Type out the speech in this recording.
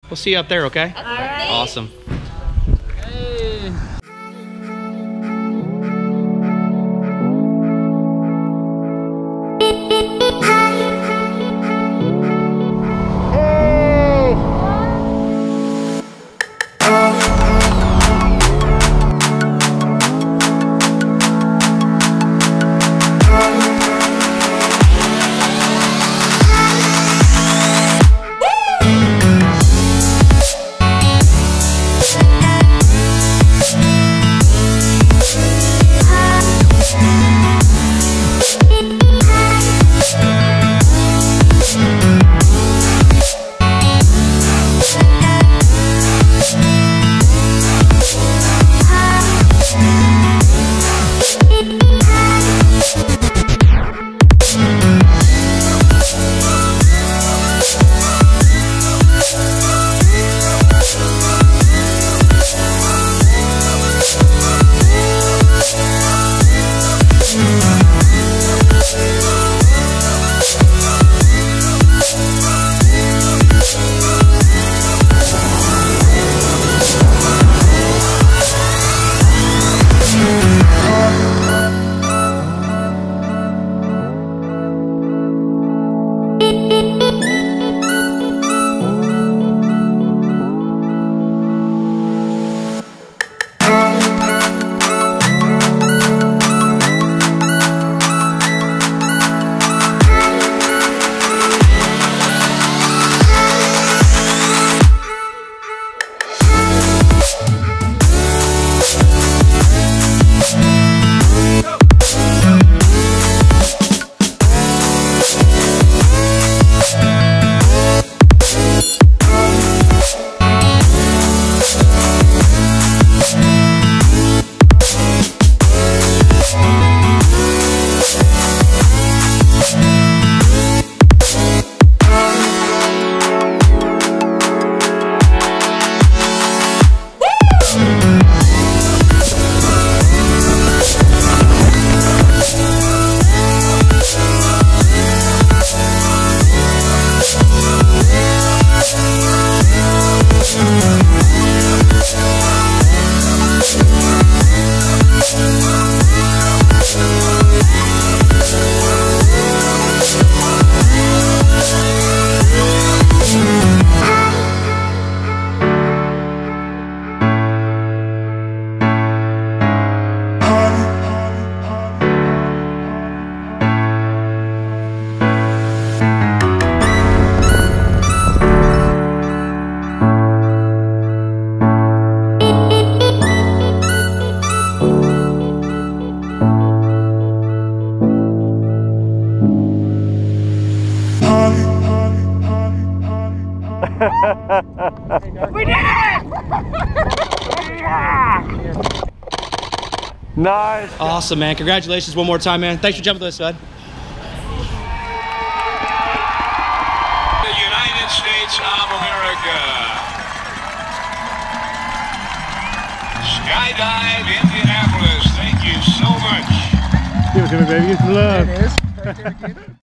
We'll see you up there, okay? All right. Awesome. Hey. We did it! Nice. Awesome, man. Congratulations one more time, man. Thanks for jumping with us, bud. The United States of America. Skydive Indianapolis. Thank you so much. Give it to me, baby. Get some love. There it is. Right there again.